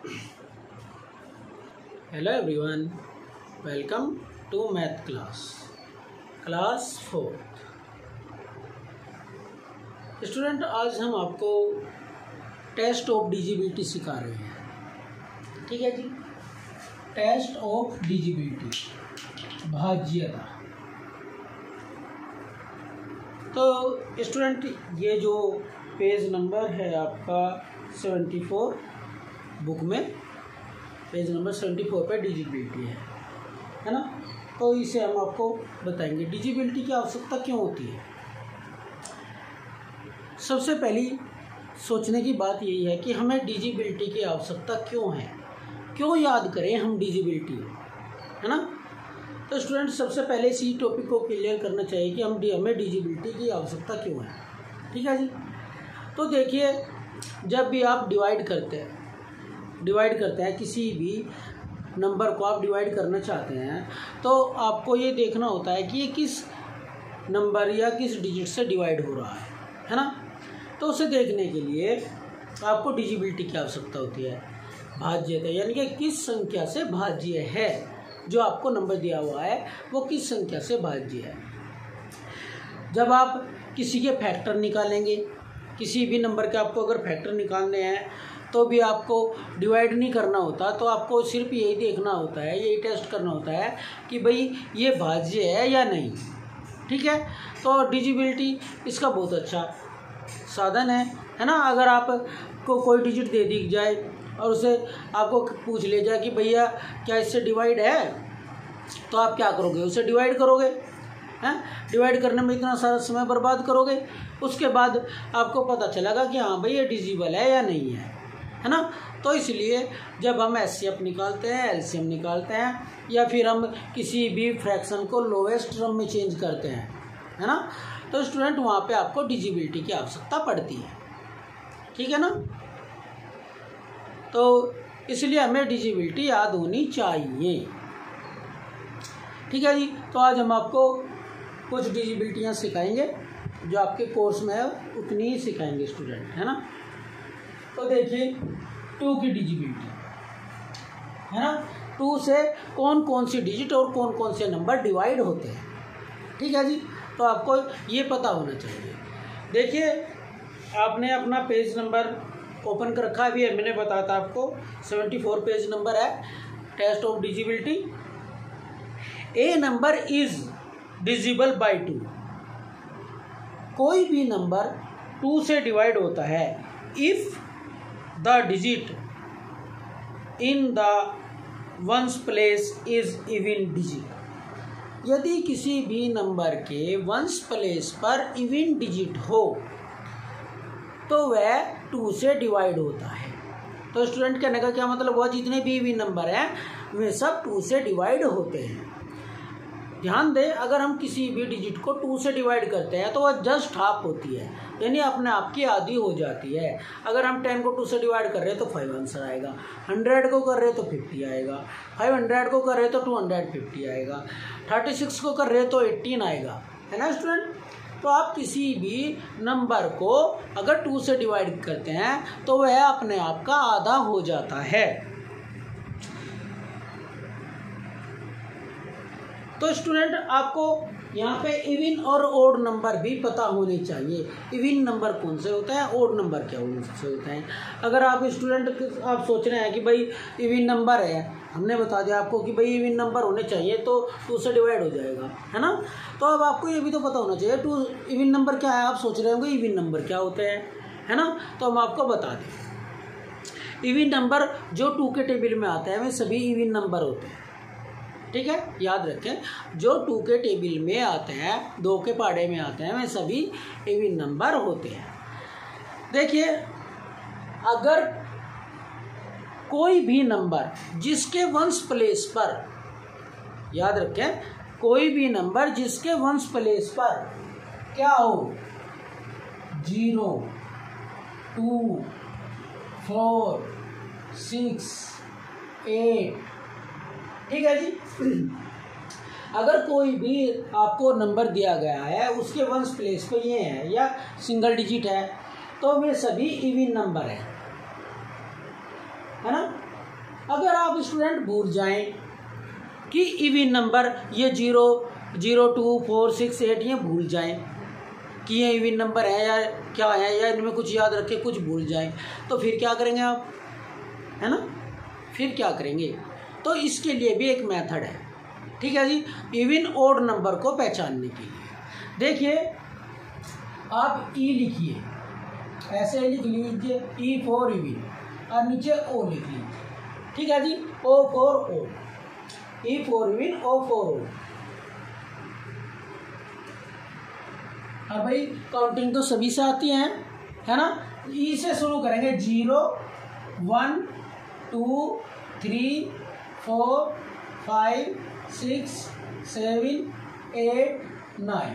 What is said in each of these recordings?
Hello everyone, welcome to math class 4। Student, आज हम आपको टेस्ट ऑफ डिजिबिलिटी सिखा रहे हैं। ठीक है जी, टेस्ट ऑफ डिजिबिलिटी, भाज्यता। तो स्टूडेंट, ये जो पेज नंबर है आपका 74 बुक में, पेज नंबर 74 पे डिजिबिलिटी है ना। तो इसे हम आपको बताएंगे डिजिबिलिटी की आवश्यकता क्यों होती है। सबसे पहली सोचने की बात यही है कि हमें डिजिबिलिटी की आवश्यकता क्यों है, क्यों याद करें हम डिजिबिलिटी, है ना। तो स्टूडेंट, सबसे पहले इसी टॉपिक को क्लियर करना चाहिए कि हमें डिजिबिलिटी की आवश्यकता क्यों है। ठीक है जी। तो देखिए, जब भी आप डिवाइड करते हैं किसी भी नंबर को आप डिवाइड करना चाहते हैं, तो आपको ये देखना होता है कि ये किस नंबर या किस डिजिट से डिवाइड हो रहा है ना। तो उसे देखने के लिए आपको डिजिबिलिटी की आवश्यकता होती है। भाज्यता यानी कि किस संख्या से भाज्य है, जो आपको नंबर दिया हुआ है वो किस संख्या से भाज्य है। जब आप किसी के फैक्टर निकालेंगे, किसी भी नंबर के आपको अगर फैक्टर निकालने हैं तो भी आपको डिवाइड नहीं करना होता, तो आपको सिर्फ यही देखना होता है, यही टेस्ट करना होता है कि भाई ये भाज्य है या नहीं। ठीक है। तो डिजिबिलिटी इसका बहुत अच्छा साधन है ना। अगर आपको कोई डिजिट दे दी जाए और उसे आपको पूछ लिया जाए कि भैया क्या इससे डिवाइड है, तो आप क्या करोगे, उसे डिवाइड करोगे हैं। डिवाइड करने में इतना सारा समय बर्बाद करोगे, उसके बाद आपको पता चलेगा कि हाँ भाई ये डिजिबल है या नहीं है ना। तो इसलिए जब हम एचसीएफ निकालते हैं, एलसीएम निकालते हैं, या फिर हम किसी भी फ्रैक्शन को लोवेस्ट टर्म में चेंज करते हैं, है ना, तो स्टूडेंट वहाँ पे आपको डिजिबिलिटी की आवश्यकता पड़ती है। ठीक है ना। तो इसलिए हमें डिजिबिलिटी याद होनी चाहिए। ठीक है जी। तो आज हम आपको कुछ डिजिबिलिटियाँ सिखाएंगे, जो आपके कोर्स में है उतनी ही सिखाएंगे स्टूडेंट, है ना। तो देखिए, 2 की डिजिबिलिटी, है ना। 2 से कौन कौन सी डिजिट और कौन कौन से नंबर डिवाइड होते हैं। ठीक है जी। तो आपको ये पता होना चाहिए। देखिए, आपने अपना पेज नंबर ओपन कर रखा है, अभी मैंने बताया था आपको 74 पेज नंबर है, test of divisibility. A number is divisible by 2। कोई भी नंबर 2 से डिवाइड होता है if the digit in the ones place is even digit. यदि किसी भी नंबर के वंस प्लेस पर इवन डिजिट हो तो वह 2 से डिवाइड होता है। तो स्टूडेंट कहने का क्या मतलब हुआ, जितने भी इवन नंबर हैं वे सब 2 से डिवाइड होते हैं। ध्यान दें, अगर हम किसी भी डिजिट को 2 से डिवाइड करते हैं तो वह जस्ट हाफ होती है, यानी अपने आप की आधी हो जाती है। अगर हम 10 को 2 से डिवाइड कर रहे हैं तो 5 आंसर आएगा, 100 को कर रहे हैं तो 50 आएगा, 500 को कर रहे हैं तो 250 आएगा, 36 को कर रहे हैं तो 18 आएगा, है ना स्टूडेंट। तो आप किसी भी नंबर को अगर 2 से डिवाइड करते हैं तो वह अपने आप का आधा हो जाता है। तो स्टूडेंट, आपको यहाँ पे इवन और ओड नंबर भी पता होने चाहिए। इवन नंबर कौन से होते हैं, ओड नंबर क्या कौन से होते हैं। अगर आप स्टूडेंट आप सोच रहे हैं कि भाई इवन नंबर है, हमने बता दिया आपको कि भाई इवन नंबर होने चाहिए तो 2 से डिवाइड हो जाएगा, है ना। तो अब आपको ये भी तो पता होना चाहिए 2 इवन नंबर क्या है। आप सोच रहे होंगे इवन नंबर क्या होते हैं, है ना। तो हम आपको बता दें, इवन नंबर जो 2 के टेबल में आते हैं वे सभी इवन नंबर होते हैं। ठीक है, याद रखें, जो 2 के टेबल में आते हैं, 2 के पहाड़े में आते हैं, वे सभी इवन नंबर होते हैं। देखिए, अगर कोई भी नंबर जिसके वंस प्लेस पर, याद रखें, कोई भी नंबर जिसके वंस प्लेस पर क्या हो, 0, 2, 4, 6, 8, ठीक है जी। अगर कोई भी आपको नंबर दिया गया है उसके वंस प्लेस पे ये है या सिंगल डिजिट है, तो वे सभी इवन नंबर है ना। अगर आप स्टूडेंट भूल जाएं कि इवन नंबर ये 0, 0, 2, 4, 6, 8 ये भूल जाएं कि ये इवन नंबर है या क्या है, या इनमें कुछ याद रखे कुछ भूल जाएं, तो फिर क्या करेंगे आप, है ना, फिर क्या करेंगे। तो इसके लिए भी एक मेथड है, ठीक है जी, इवन ओड नंबर को पहचानने के लिए। देखिए आप ई लिखिए, ऐसे लिख लीजिए ई फॉर इवन, और नीचे ओ लिख लीजिए, ठीक है जी, O for O, E for even, O for O. अब भाई काउंटिंग तो सभी से आती है ना। ई से शुरू करेंगे, 0, 1, 2, 3, 4, 5, 6, 7, 8, 9,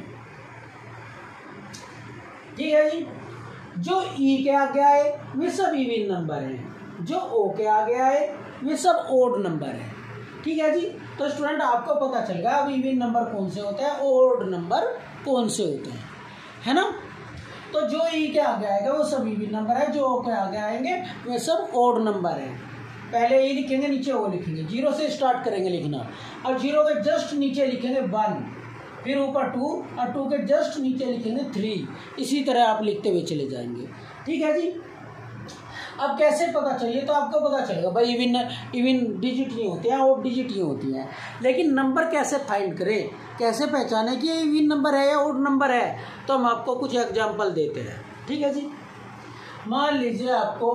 ठीक है जी। जो ई के आगे आए वे सब इवन नंबर हैं, जो ओ के आगे आए वे सब ओड नंबर हैं, ठीक है जी। तो स्टूडेंट आपको पता चल गया अब इवन नंबर कौन से होते हैं, ओड नंबर कौन से होते हैं, है ना। तो जो ई के आगे आएगा वो सब इवन नंबर है, जो ओ के आगे आएंगे वे सब ओड नंबर हैं। पहले ई लिखेंगे, नीचे ओ लिखेंगे, 0 से स्टार्ट करेंगे लिखना, और 0 के जस्ट नीचे लिखेंगे 1, फिर ऊपर 2, और 2 के जस्ट नीचे लिखेंगे 3, इसी तरह आप लिखते हुए चले जाएंगे, ठीक है जी। अब कैसे पता चाहिए, तो आपको पता चलेगा भाई इवन डिजिट नहीं होते हैं, ओड डिजिट ही होती हैं, लेकिन नंबर कैसे फाइंड करें, कैसे पहचाने कि ये इवन नंबर है या ओड नंबर है, तो हम आपको कुछ एग्जांपल देते हैं, ठीक है जी। मान लीजिए आपको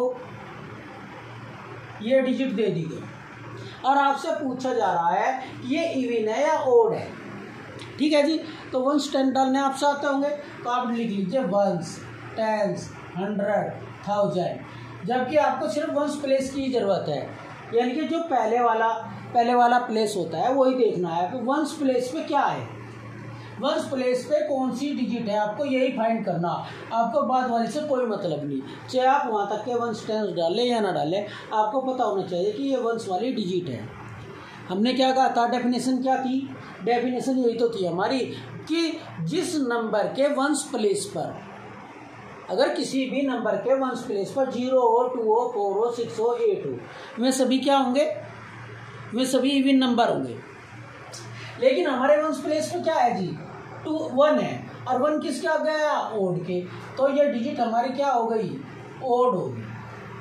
ये डिजिट दे दी गई और आपसे पूछा जा रहा है कि ये इवन है या ओड है, ठीक है जी। तो 1s 10 डालने आपसे आते होंगे, तो आप लिख लीजिए 1s 10s 100 1000, जबकि आपको सिर्फ 1s प्लेस की जरूरत है, यानी कि जो पहले वाला प्लेस होता है वही देखना है। तो 1s प्लेस पे क्या है, 1s प्लेस पे कौन सी डिजिट है, आपको यही फाइंड करना, आपको बाद वाले से कोई मतलब नहीं, चाहे आप वहाँ तक के 1s 10s डालें या ना डालें, आपको पता होना चाहिए कि ये 1s वाली डिजिट है। हमने क्या कहा था, डेफिनेशन क्या थी, डेफिनेशन यही तो थी हमारी कि जिस नंबर के 1s प्लेस पर, अगर किसी भी नंबर के 1s प्लेस पर 0 हो, 2 हो, 4 हो, 6 हो, 8 हो, वे सभी क्या होंगे, वे सभी इवन नंबर होंगे। लेकिन हमारे 1s प्लेस पर क्या है जी, 1 है, और 1 किसके आ गया, ओड के, तो ये डिजिट हमारी क्या हो गई, ओड हो गई,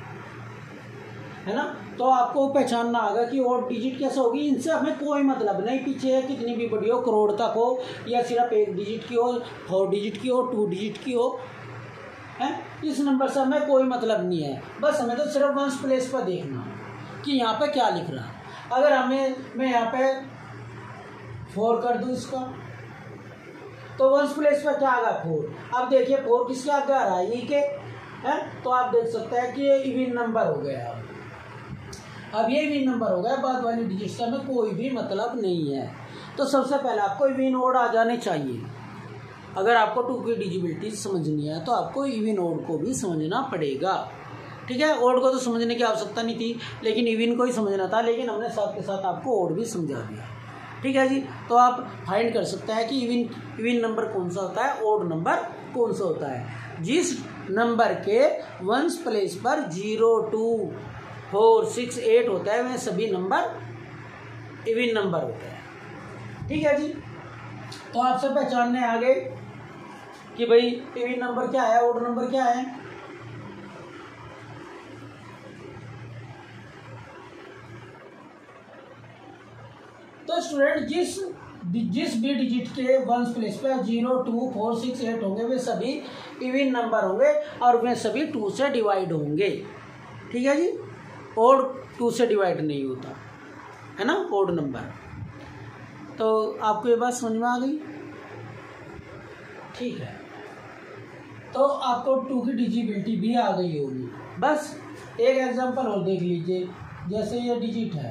है ना। तो आपको पहचानना होगा कि ओड डिजिट कैसे होगी, इनसे हमें कोई मतलब नहीं, पीछे कितनी भी बड़ी हो, करोड़ तक हो, या सिर्फ 1 डिजिट की हो, 4 डिजिट की हो, 2 डिजिट की हो, है, इस नंबर से हमें कोई मतलब नहीं है, बस हमें तो सिर्फ 1s प्लेस पर देखना कि यहाँ पे क्या लिख रहा है। अगर मैं यहाँ पे 4 कर दूँ इसका, तो 1s प्लेस पर क्या आ गया, 4। अब देखिए 4 किसके आगे आ रहा है, ई के, है, तो आप देख सकते हैं कि ये इवन नंबर हो गया। अब ये इवन नंबर हो गया, बाद वाली डिजिट से हमें कोई भी मतलब नहीं है। तो सबसे पहले आपको इवन ओड आ जाने चाहिए। अगर आपको 2 की डिजिबिलिटी समझनी है तो आपको इवन ओड को भी समझना पड़ेगा, ठीक है। ओड को तो समझने की आवश्यकता नहीं थी, लेकिन इवन को ही समझना था, लेकिन हमने साथ के साथ आपको ओड भी समझा दिया, ठीक है जी। तो आप फाइंड कर सकते हैं कि इवन नंबर कौन सा होता है, ओड नंबर कौन सा होता है। जिस नंबर के 1s प्लेस पर 0, 2, 4, 6, 8 होता है, वह सभी नंबर इवन नंबर होते हैं, ठीक है जी। तो आपसे पहचानने आगे कि भाई इवन नंबर क्या है, ओड नंबर क्या है। तो स्टूडेंट जिस भी डिजिट के 1s प्लेस पे 0, 2, 4, 6, 8 होंगे, वे सभी इवन नंबर होंगे और वे सभी 2 से डिवाइड होंगे, ठीक है जी। ओड 2 से डिवाइड नहीं होता है ना, ओड नंबर। तो आपको ये बात समझ में आ गई, ठीक है। तो आपको 2 की डिजिबिलिटी भी आ गई होगी। बस एक एग्जांपल और देख लीजिए, जैसे ये डिजिट है,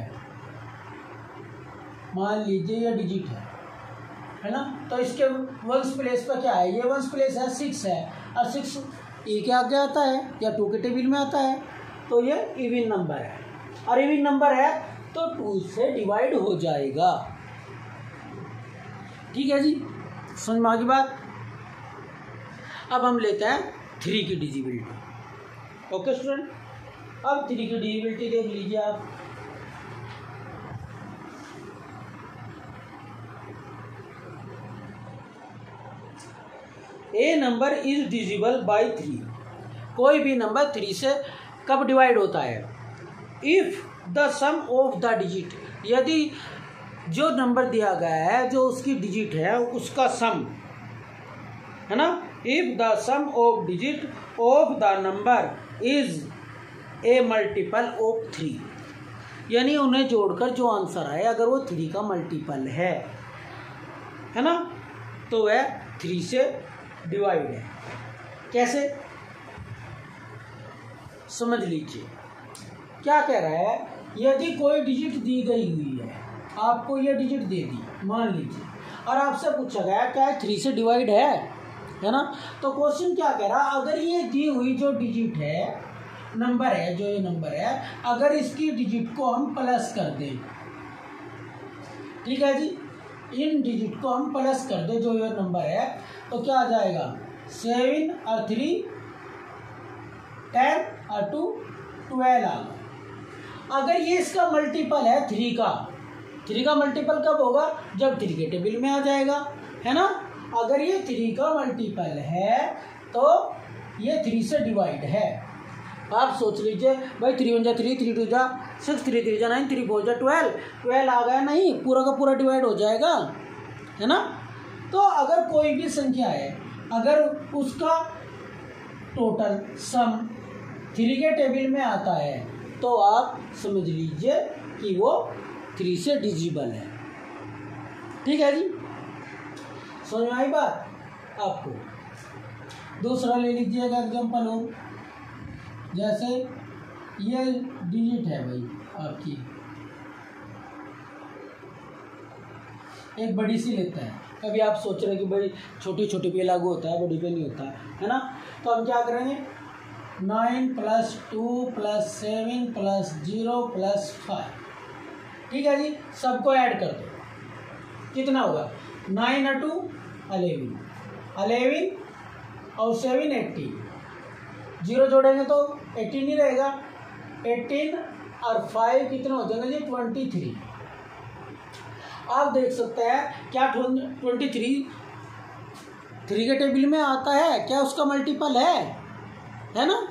मान लीजिए ये डिजिट है ना, तो इसके 1s प्लेस पर क्या है, ये 1s प्लेस है 6 है, और 6 ई के आगे आता है या 2 के टेबल में आता है, तो ये इवन नंबर है, और इवन नंबर है तो 2 से डिवाइड हो जाएगा, ठीक है जी। समझ में आ गई बात। अब हम लेते हैं 3 की डिजिबिलिटी। ओके स्टूडेंट, अब 3 की डिजिबिलिटी देख लीजिए आप। A number is divisible by 3, कोई भी नंबर 3 से कब डिवाइड होता है? If the sum of the digit, यदि जो नंबर दिया गया है जो उसकी डिजिट है उसका सम है ना, if the sum of digit of the number is a multiple of 3, यानी उन्हें जोड़कर जो आंसर आए अगर वो 3 का मल्टीपल है ना, तो वह 3 से डिवाइड है। कैसे, समझ लीजिए। क्या कह रहा है, यदि कोई डिजिट दी गई हुई है, आपको ये डिजिट दे दी मान लीजिए, और आपसे पूछा गया क्या 3 से डिवाइड है ना, तो क्वेश्चन क्या कह रहा है, अगर ये दी हुई जो डिजिट है, नंबर है, जो ये नंबर है, अगर इसकी डिजिट को हम प्लस कर दें, ठीक है जी, इन डिजिट को हम प्लस कर दें जो ये नंबर है, तो क्या आ जाएगा 7 और 3 10 और 2 12 आ गया। अगर ये इसका मल्टीपल है 3 का मल्टीपल कब होगा, जब 3 के टेबल में आ जाएगा, है ना। अगर ये 3 का मल्टीपल है तो ये 3 से डिवाइड है। आप सोच लीजिए भाई 3 1 जा 3, 3 2 जा 6, 3 3 जा 9, 3 4 जा 12 आ गया, नहीं पूरा का पूरा डिवाइड हो जाएगा, है ना। तो अगर कोई भी संख्या है, अगर उसका टोटल सम 3 के टेबल में आता है तो आप समझ लीजिए कि वो 3 से डिजिबल है। ठीक है जी, समझ में आई बात आपको। दूसरा ले लीजिएगा एग्जाम्पल और, जैसे ये डिजिट है भाई आपकी, एक बड़ी सी लेते हैं। कभी आप सोच रहे हैं कि भाई छोटी छोटी पे लागू होता है, बड़ी पे नहीं होता है ना। तो हम क्या करेंगे, 9 + 2 + 7 + 0 + 5, ठीक है जी, सबको ऐड कर दो, कितना होगा 9 और 2 11 और 7 18, 0 जोड़ेंगे तो 18 ही रहेगा, 18 और 5 कितने हो जाएंगे जी 23। आप देख सकते हैं क्या 23 3 के टेबल में आता है, क्या उसका मल्टीपल है ना,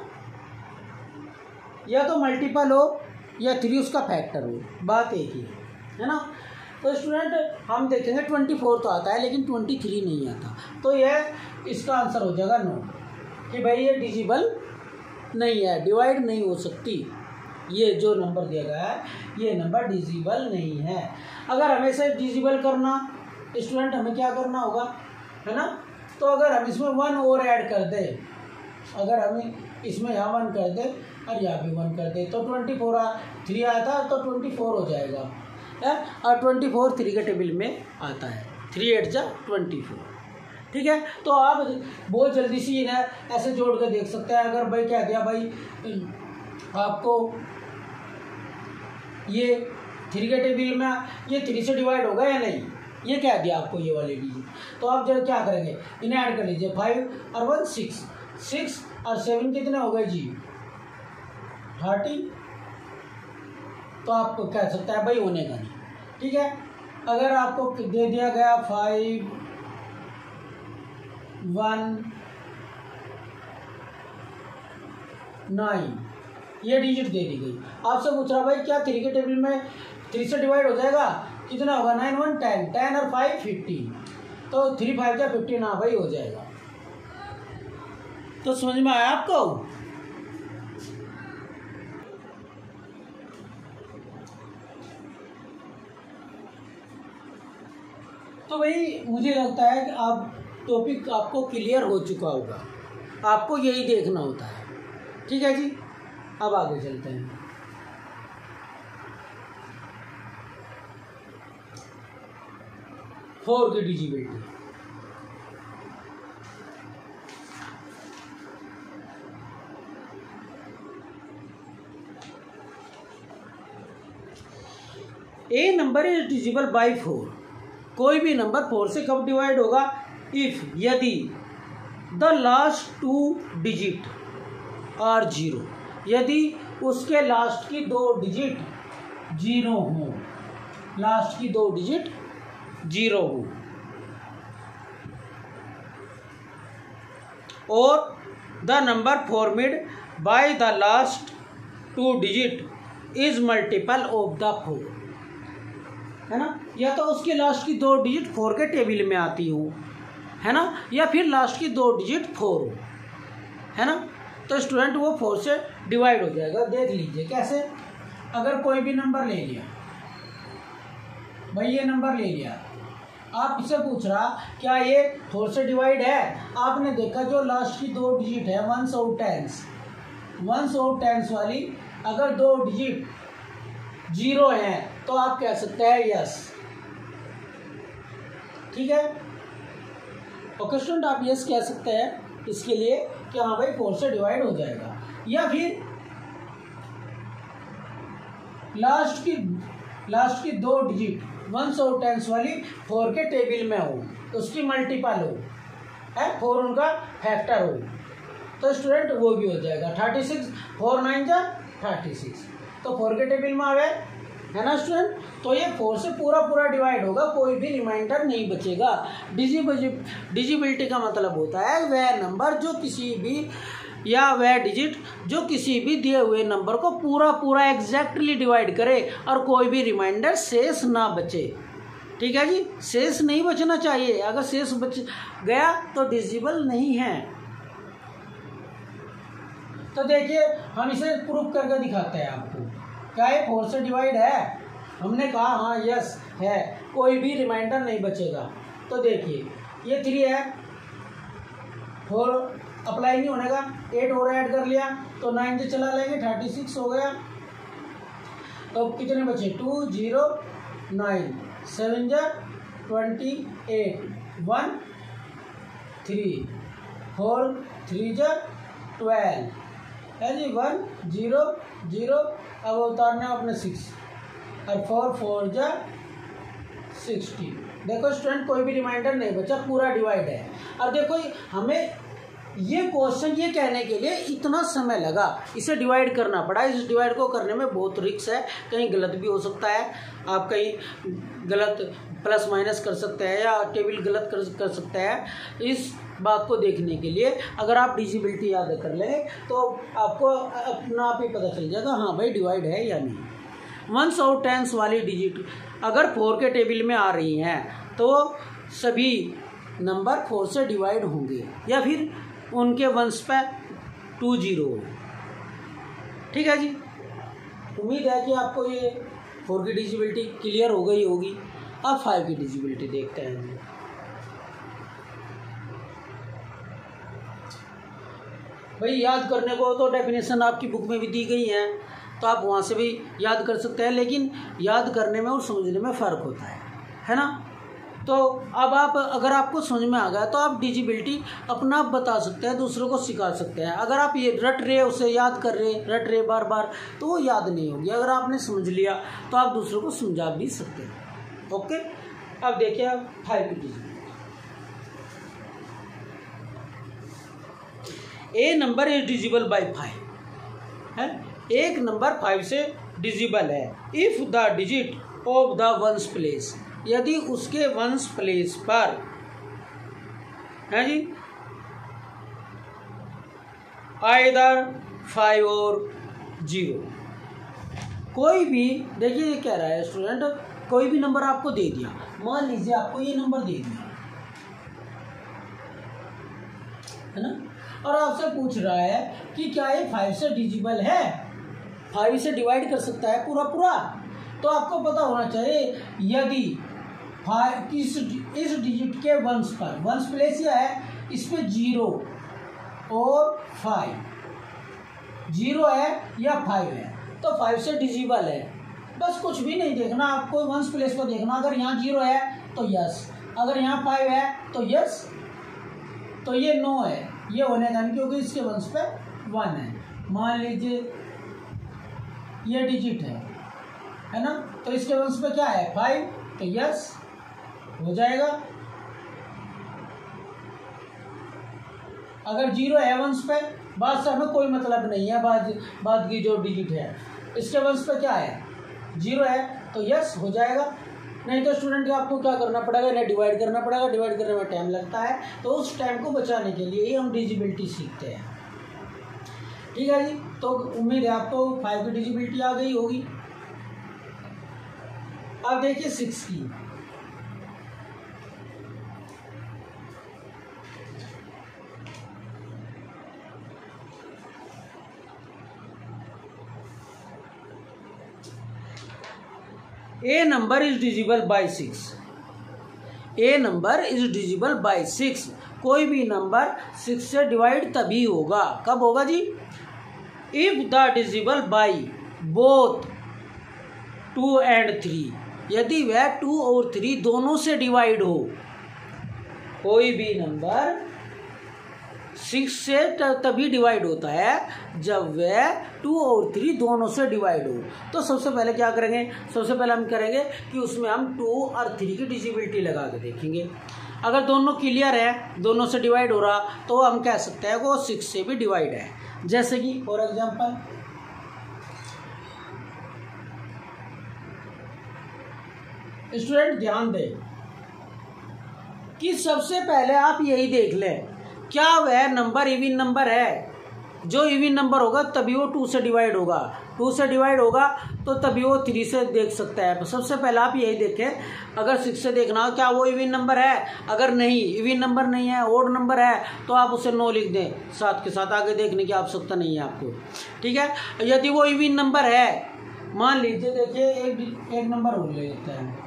या तो मल्टीपल हो या 3 उसका फैक्टर हो, बात एक ही है ना। तो स्टूडेंट हम देखेंगे 24 तो आता है लेकिन 23 नहीं आता, तो यह इसका आंसर हो जाएगा नो, कि भाई ये डिजिबल नहीं है, डिवाइड नहीं हो सकती, ये जो नंबर दिया गया है ये नंबर डिजिबल नहीं है। अगर हमें से डिजिबल करना स्टूडेंट हमें क्या करना होगा, है ना। तो अगर हम इसमें 1 और ऐड कर दें, अगर हम इसमें यहाँ 1 कर दें और यहाँ भी 1 कर दें तो 24 3 आता है तो 24 हो जाएगा है, और 24 3 के टेबल में आता है, 3 8 जा 24, ठीक है। तो आप बहुत जल्दी से ना ऐसे जोड़ के देख सकते हैं। अगर भाई क्या दिया भाई आपको ये 3 के टेबल में ये 3 से डिवाइड होगा या नहीं, ये क्या दिया आपको ये वाले डिजिट, तो आप जब क्या करेंगे इन्हें ऐड कर लीजिए, 5 और 1 6, 6 और 7 कितने हो गए जी 30, तो आपको कह सकता है भाई होने का नहीं, ठीक है। अगर आपको दे दिया गया 5 1 9 ये डिजिट दे दी गई, आपसे पूछ रहा भाई क्या 3 के टेबल में 3 से डिवाइड हो जाएगा, कितना होगा 9 1 10, 10 और 5 15, तो 3 5 जा 15, हाँ भाई हो जाएगा। तो समझ में आया आपको। तो भाई मुझे लगता है कि आप टॉपिक आपको क्लियर हो चुका होगा, आपको यही देखना होता है, ठीक है जी। अब आगे चलते हैं। फोर की divisibility, a number is divisible by 4, कोई भी नंबर 4 से कब डिवाइड होगा, इफ यदि द लास्ट 2 डिजिट आर 0, यदि उसके लास्ट की 2 डिजिट 0 हो, लास्ट की 2 डिजिट 0 हो, और the number formed by the last 2 digit is multiple of the 4, है ना, या तो उसके लास्ट की 2 डिजिट 4 के टेबल में आती हो, है ना, या फिर लास्ट की 2 डिजिट 4 हो, है ना। तो स्टूडेंट वो 4 से डिवाइड हो जाएगा। देख लीजिए कैसे, अगर कोई भी नंबर ले लिया, भाई ये नंबर ले लिया, आपसे पूछ रहा क्या ये 4 से डिवाइड है, आपने देखा जो लास्ट की 2 डिजिट है 1s और 10s वाली अगर 2 डिजिट 0 है तो आप कह सकते हैं यस, ठीक है। ओके स्टूडेंट, आप यस कह सकते हैं इसके लिए कि हाँ भाई 4 से डिवाइड हो जाएगा। या फिर लास्ट की 2 डिजिट 1s और 10s वाली 4 के टेबल में हो, उसकी मल्टीपल हो, है 4 उनका फैक्टर हो, तो स्टूडेंट वो भी हो जाएगा। 36 4 9 जा 36, तो 4 के टेबल में आवे, है ना स्टूडेंट। तो ये 4 से पूरा डिवाइड होगा, कोई भी रिमाइंडर नहीं बचेगा। डिजिबिलिटी का मतलब होता है वह नंबर जो किसी भी या वह डिजिट जो किसी भी दिए हुए नंबर को पूरा एग्जैक्टली डिवाइड करे और कोई भी रिमाइंडर शेष ना बचे, ठीक है जी, शेष नहीं बचना चाहिए। अगर शेष बच गया तो डिजिबल नहीं है। तो देखिए हम इसे प्रूफ करके दिखाते हैं आपको, क्या ये 4 से डिवाइड है, हमने कहा हाँ यस है, कोई भी रिमाइंडर नहीं बचेगा। तो देखिए ये 3 है, 4 अप्लाई नहीं होने का, 8 और ऐड कर लिया तो 9 से चला लेंगे 36 हो गया। तो कितने बचे 2 0 9 7 जा 28 1 3 4 3 जा 12 है जी 1 0 0, अब उतारना अपने 6 और 4 4 जा 60। देखो स्टूडेंट कोई भी रिमाइंडर नहीं बचा, पूरा डिवाइड है। अब देखो हमें ये क्वेश्चन ये कहने के लिए इतना समय लगा, इसे डिवाइड करना पड़ा। इस डिवाइड को करने में बहुत रिस्क है, कहीं गलत भी हो सकता है, आप कहीं गलत प्लस माइनस कर सकते हैं या टेबल गलत कर सकते हैं। इस बात को देखने के लिए अगर आप डिजिबिलिटी याद कर लें तो आपको अपना आप ही पता चल जाएगा हाँ भाई डिवाइड है या नहीं। 1s और 10s वाली डिजिट अगर 4 के टेबल में आ रही हैं तो सभी नंबर 4 से डिवाइड होंगे या फिर उनके वंश पे 2 0, ठीक है जी। उम्मीद है कि आपको ये 4 की डिजिबिलिटी क्लियर हो गई होगी। अब 5 की डिजिबिलिटी देखते हैं जी। भाई याद करने को तो डेफिनेशन आपकी बुक में भी दी गई है, तो आप वहाँ से भी याद कर सकते हैं, लेकिन याद करने में और समझने में फ़र्क होता है ना। तो अब आप अगर आपको समझ में आ गया तो आप डिजिबिलिटी अपना आप बता सकते हैं, दूसरों को सिखा सकते हैं। अगर आप ये रट रहे उसे याद कर रहे बार बार तो वो याद नहीं होगी। अगर आपने समझ लिया तो आप दूसरों को समझा भी सकते हैं। ओके, अब देखिए आप 5 की divisibility. A number is divisible by 5 है, एक नंबर 5 से डिजिबल है if the digit of the ones place, यदि उसके वंस प्लेस पर है जी आइदर 5 और 0। कोई भी देखिए ये कह रहा है स्टूडेंट, कोई भी नंबर आपको दे दिया, मान लीजिए आपको ये नंबर दे दिया है ना, और आपसे पूछ रहा है कि क्या ये 5 से डिजिबल है, 5 से डिवाइड कर सकता है पूरा। तो आपको पता होना चाहिए यदि इस डिजिट के वंश पर, वंश प्लेस क्या है, इस पे 0 और 5, 0 है या 5 है तो 5 से डिजिबल है। बस कुछ भी नहीं देखना, आपको वंश प्लेस को देखना। अगर यहाँ 0 है तो यस, अगर यहाँ 5 है तो यस, तो ये नो है, ये होने का नहीं क्योंकि इसके वंश पे 1 है। मान लीजिए ये डिजिट है ना, तो इसके वंश पे क्या है 5, तो यस हो जाएगा। अगर 0 है वंश पे, बात से हमें कोई मतलब नहीं है, बाद की जो डिजिट है इसके वंश पे क्या है 0 है तो यस हो जाएगा। नहीं तो स्टूडेंट आपको क्या करना पड़ेगा, इन्हें डिवाइड करना पड़ेगा, डिवाइड करने में टाइम लगता है, तो उस टाइम को बचाने के लिए ही हम डिजिबिलिटी सीखते हैं। ठीक है जी, तो उम्मीद है आपको 5 की डिजिबिलिटी आ गई होगी। अब देखिए 6 की। A number is divisible by 6। A number is divisible by 6। कोई भी नंबर 6 से डिवाइड तभी होगा, कब होगा जी? If the divisible by both 2 and 3, यदि वह 2 और 3 दोनों से डिवाइड हो। कोई भी नंबर 6 से तभी डिवाइड होता है जब वह 2 और 3 दोनों से डिवाइड हो। तो सबसे पहले क्या करेंगे, सबसे पहले हम करेंगे कि उसमें हम 2 और 3 की डिजिबिलिटी लगा के देखेंगे। अगर दोनों क्लियर है, दोनों से डिवाइड हो रहा, तो हम कह सकते हैं वो 6 से भी डिवाइड है। जैसे कि फॉर एग्जाम्पल स्टूडेंट ध्यान दें कि सबसे पहले आप यही देख लें, क्या वह नंबर इवन नंबर है? जो इवन नंबर होगा तभी वो 2 से डिवाइड होगा, 2 से डिवाइड होगा तो तभी वो 3 से देख सकता है। सबसे पहले आप यही देखें, अगर 6 से देखना हो क्या वो इवन नंबर है, अगर नहीं इवन नंबर नहीं है, ओड नंबर है, तो आप उसे 9 लिख दें, 7 के साथ आगे देखने की आवश्यकता नहीं है आपको। ठीक है, यदि वो इवन नंबर है, मान लीजिए देखिए एक नंबर और ले लेते हैं,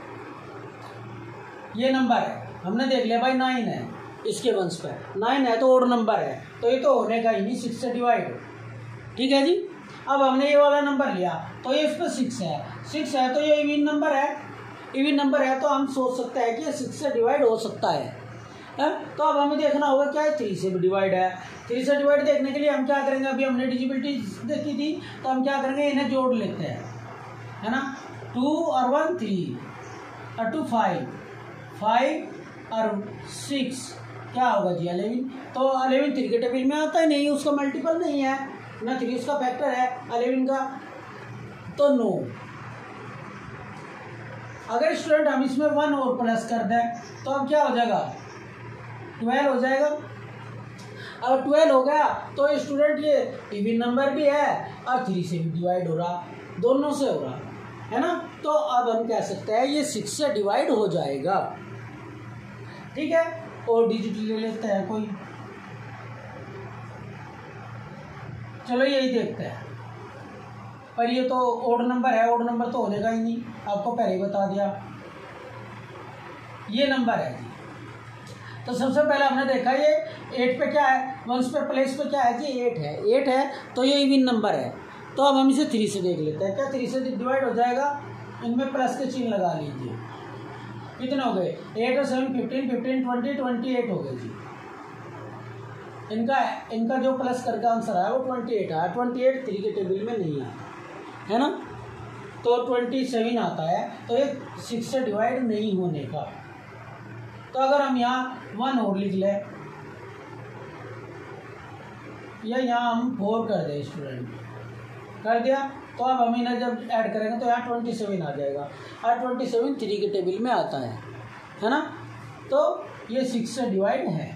ये नंबर है, हमने देख लिया भाई 9 है, इसके वंश पर 9 है तो ओड नंबर है, तो ये तो होने का ही नहीं, 6 से डिवाइड हो। ठीक है जी, अब हमने ये वाला नंबर लिया तो ये इस पर 6 है, 6 है तो ये इवन नंबर है, इवन नंबर है तो हम सोच सकते हैं कि ये 6 से डिवाइड हो सकता है। तो अब हमें देखना होगा क्या है, 3 से भी डिवाइड है। 3 से डिवाइड देखने के लिए हम क्या करेंगे, अभी हमने डिजिबिलिटी देखी थी तो हम क्या करेंगे, इन्हें जोड़ लेते हैं, है ना। 2 और 1 3 और 2 5 और 6 क्या होगा जी 11। तो 11 3 के टेबल में आता है नहीं, उसका मल्टीपल नहीं है ना, 3 उसका फैक्टर है 11 का, तो 9। अगर स्टूडेंट हम इसमें 1 और प्लस कर दें तो अब क्या हो जाएगा, 12 हो जाएगा। अगर 12 हो गया तो स्टूडेंट ये इवन नंबर भी है और 3 से भी डिवाइड हो रहा, दोनों से हो रहा है ना। तो अब हम कह सकते हैं ये 6 से डिवाइड हो जाएगा। ठीक है, और डिजिट ले लेते हैं कोई, चलो यही देखते हैं। पर ये तो ओड नंबर है, ओड नंबर तो होने का ही नहीं, आपको पहले ही बता दिया, ये नंबर है जी। तो सबसे पहले हमने देखा ये 8 पे क्या है, वंस पे प्लेस पे क्या है जी 8 है, 8 है तो ये इवन नंबर है। तो अब हम इसे 3 से देख लेते हैं, क्या 3 से डिवाइड हो जाएगा, इनमें प्लस के चिन्ह लगा लीजिए। कितने हो गए, 8 और 7 15 15 20 28 हो गए जी। इनका जो प्लस करके आंसर आया वो 28 आया, 28 3 के टेबल में नहीं आया, है ना। तो 27 आता है, तो ये 6 से डिवाइड नहीं होने का। तो अगर हम यहाँ 1 और लिख लें या यहाँ हम 4 कर दें, स्टूडेंट कर दिया, तो अब हम इन्हें जब ऐड करेंगे तो यहाँ 27 आ जाएगा, और 27 3 के टेबल में आता है ना। तो ये 6 से डिवाइड है।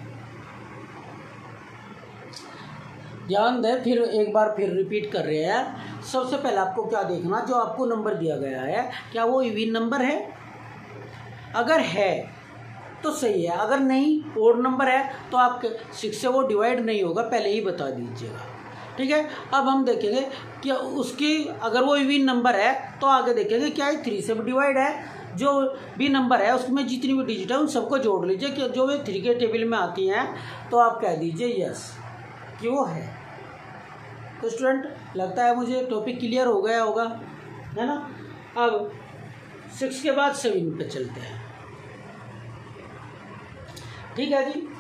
ध्यान दें, फिर एक बार फिर रिपीट कर रहे हैं। सबसे पहले आपको क्या देखना, जो आपको नंबर दिया गया है क्या वो इवन नंबर है, अगर है तो सही है, अगर नहीं ओड नंबर है तो आप 6 से वो डिवाइड नहीं होगा, पहले ही बता दीजिएगा। ठीक है, अब हम देखेंगे कि उसकी अगर वो इवन नंबर है तो आगे देखेंगे क्या है 3 से भी डिवाइड है। जो भी नंबर है उसमें जितनी भी डिजिट है उन सबको जोड़ लीजिए कि जो भी 3 के टेबल में आती हैं, तो आप कह दीजिए यस कि वो है। तो स्टूडेंट लगता है मुझे टॉपिक क्लियर हो गया होगा, है ना। अब 6 के बाद 7 पे चलते हैं। ठीक है जी,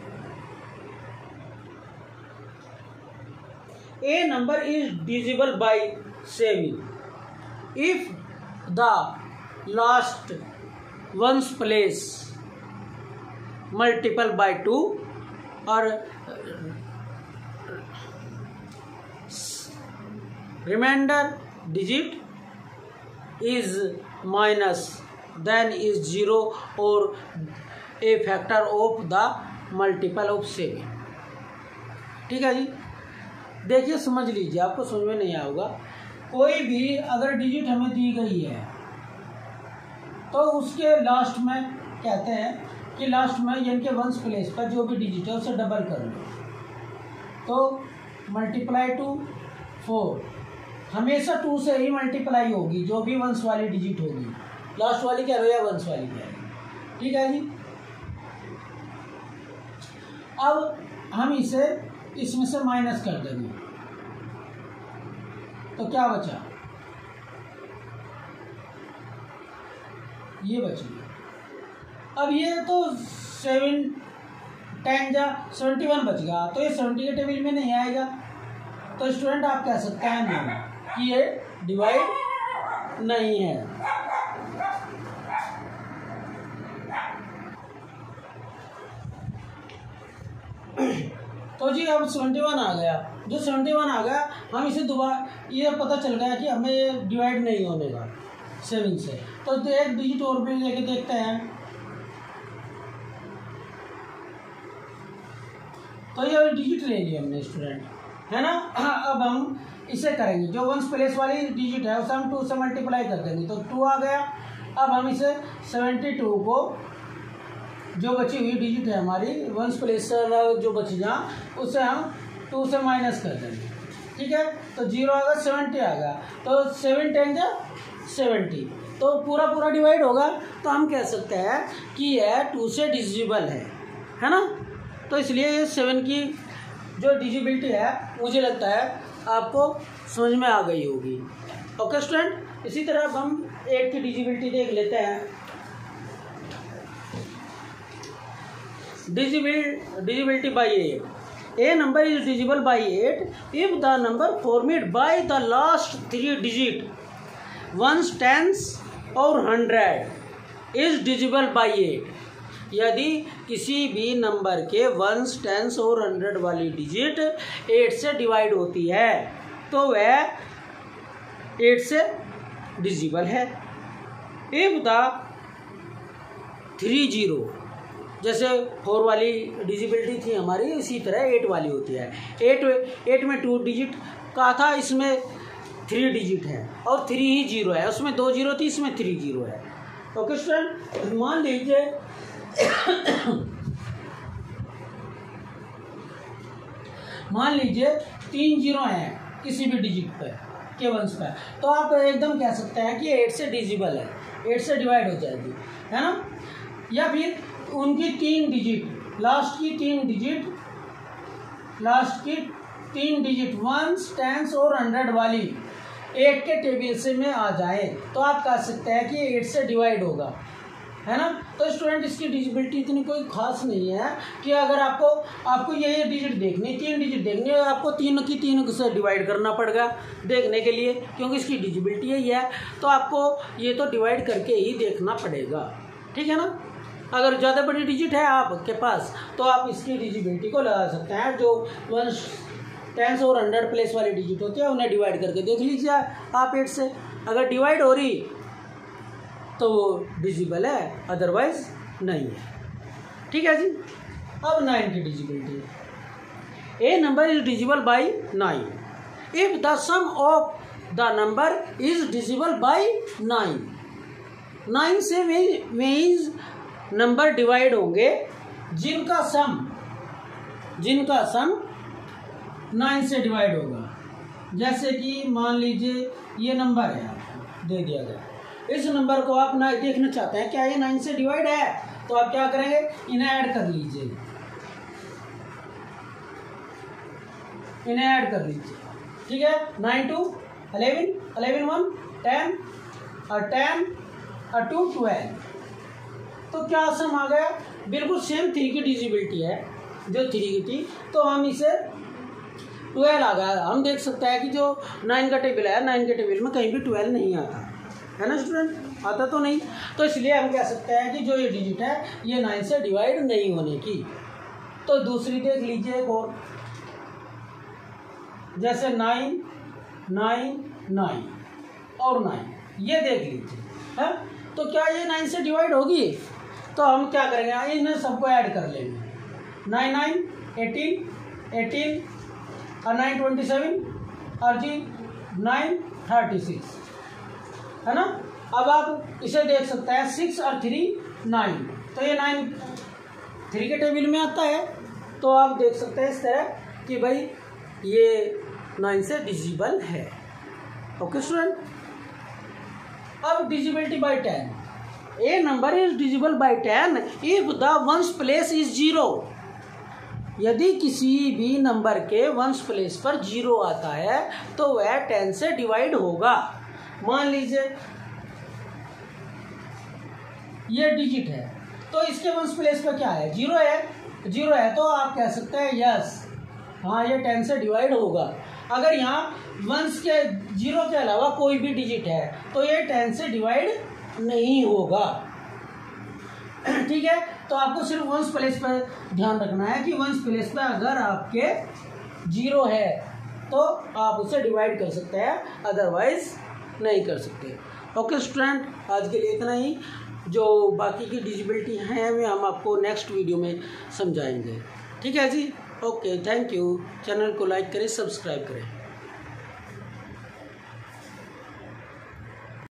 A number is divisible by 7 if the last ones place multiple by 2 or remainder digit is minus then is 0 और a factor of the multiple of 7। ठीक है जी। देखिए समझ लीजिए, आपको समझ में नहीं आएगा, कोई भी अगर डिजिट हमें दी गई है तो उसके लास्ट में कहते हैं कि लास्ट में यानी कि वंस प्लेस पर जो भी डिजिट है उसे डबल कर लो, तो मल्टीप्लाई टू 4, हमेशा 2 से ही मल्टीप्लाई होगी जो भी वंस वाली डिजिट होगी, लास्ट वाली कह रहे हो या वंस वाली कह रहे हो। ठीक है जी। अब हम इसे इसमें से माइनस कर देंगे, तो क्या बचा, ये बच गया। अब ये तो 7 10 जा 71 बच गया, तो ये 70 के टेबल में नहीं आएगा, तो स्टूडेंट आप कह सकते हैं नहीं कि ये डिवाइड नहीं है। तो जी अब 71 आ गया, जो 71 आ गया हम इसे दोबारा, ये पता चल गया कि हमें ये डिवाइड नहीं होने का 7 से, तो एक डिजिट और भी लेके देखते हैं। तो ये डिजिट ले लिया हमने स्टूडेंट, है ना। अब हम इसे करेंगे, जो वंस प्लेस वाली डिजिट है उसे हम 2 से मल्टीप्लाई कर देंगे, तो 2 आ गया। अब हम इसे 72 को, जो बची हुई डिजिट है हमारी वंस प्लेस जो बची जहाँ, उसे हम 2 से माइनस कर देंगे। ठीक है, तो 0 आ गया, 70 आ गया, तो 7 10 जा 70, तो पूरा डिवाइड होगा, तो हम कह सकते हैं कि यह 2 से डिजिबल है ना। तो इसलिए ये 7 की जो डिजिबिलिटी है मुझे लगता है आपको समझ में आ गई होगी। ओके स्टूडेंट, इसी तरह अब हम 8 की डिजिबिलिटी देख लेते हैं। Divisibility by 8, a number is divisible by 8 if the number formed by the last 3 digit ones, tens और 100 इज डिजिबल बाई 8। यदि किसी भी नंबर के वंस, टेंस और 100 वाली डिजिट 8 से डिवाइड होती है तो वह 8 से डिजिबल है। इफ द 3 0, जैसे 4 वाली डिजिबिलिटी थी हमारी, इसी तरह 8 वाली होती है। 8 में 2 डिजिट का था, इसमें 3 डिजिट है और 3 ही 0 है, उसमें 2 0 थी, इसमें 3 0 है। ओके स्टूडेंट, मान लीजिए मान लीजिए 3 0 है किसी भी डिजिट पर के वंश पर, तो आप एकदम कह सकते हैं कि 8 से डिजिबल है, 8 से डिवाइड हो जाएगी, है ना। या फिर उनकी 3 डिजिट, लास्ट की 3 डिजिट वंस, टेंस और 100 वाली 8 के टेबल से में आ जाए, तो आप कह सकते हैं कि 8 से डिवाइड होगा, है ना। तो स्टूडेंट इसकी डिजिबिलिटी इतनी कोई खास नहीं है कि अगर आपको ये डिजिट देखनी, 3 डिजिट देखनी है, आपको 3 की 3 से डिवाइड करना पड़ेगा देखने के लिए, क्योंकि इसकी डिजिबिलिटी यही है, तो आपको ये तो डिवाइड करके ही देखना पड़ेगा। ठीक है ना। अगर ज़्यादा बड़ी डिजिट है आपके पास तो आप इसकी डिजिबिलिटी को लगा सकते हैं, जो वंस, टेंस और 100 प्लेस वाली डिजिट होती है उन्हें डिवाइड करके देख लीजिए आप 8 से, अगर डिवाइड हो रही तो वो डिजिबल है, अदरवाइज नहीं है। ठीक है जी। अब 9 की divisibility, a number is divisible by 9 if the sum of the number is divisible by 9। 9 से मीन्स नंबर डिवाइड होंगे जिनका सम 9 से डिवाइड होगा। जैसे कि मान लीजिए ये नंबर है, आपको दे दिया गया, इस नंबर को आप ना देखना चाहते हैं क्या ये 9 से डिवाइड है, तो आप क्या करेंगे, इन्हें ऐड कर लीजिए, ठीक है। 9 2 11, 11 1 10 और 10 और 2 12, तो क्या सम आ गया, बिल्कुल सेम 3 की डिजिबिलिटी है जो 3 की थी, तो हम इसे 12 आ गया। हम देख सकते हैं कि जो 9 का टेबल है, 9 के टेबल में कहीं भी 12 नहीं आता है ना स्टूडेंट, आता तो नहीं, तो इसलिए हम कह सकते हैं कि जो ये डिजिट है ये 9 से डिवाइड नहीं होने की। तो दूसरी देख लीजिए एक और, जैसे 9 9 9 और 9, ये देख लीजिए है, तो क्या ये 9 से डिवाइड होगी? तो हम क्या करेंगे, इन सबको ऐड कर लेंगे। 9 9 18 18 और 9 27 और जी 9 36 है ना। अब आप इसे देख सकते हैं 6 और 3 9, तो ये 9 3 के टेबल में आता है। तो आप देख सकते हैं इस तरह कि भाई ये 9 से डिजिबल है। ओके स्टूडेंट, अब divisibility by 10, a number is divisible by 10 if the ones place is 0। यदि किसी भी नंबर के वंस प्लेस पर 0 आता है तो वह 10 से डिवाइड होगा। मान लीजिए ये डिजिट है, तो इसके वंस प्लेस पर क्या है, 0 है, 0 है, तो आप कह सकते हैं यस, हाँ ये 10 से डिवाइड होगा। अगर यहाँ वंस के 0 के अलावा कोई भी डिजिट है तो ये 10 से डिवाइड नहीं होगा। ठीक है, तो आपको सिर्फ वंस प्लेस पर ध्यान रखना है कि वंस प्लेस पर अगर आपके 0 है तो आप उसे डिवाइड कर सकते हैं, अदरवाइज नहीं कर सकते। ओके स्टूडेंट, आज के लिए इतना ही। जो बाकी की डिजिबिलिटी हैं वे हम आपको नेक्स्ट वीडियो में समझाएंगे। ठीक है जी, ओके, थैंक यू। चैनल को लाइक करें, सब्सक्राइब करें।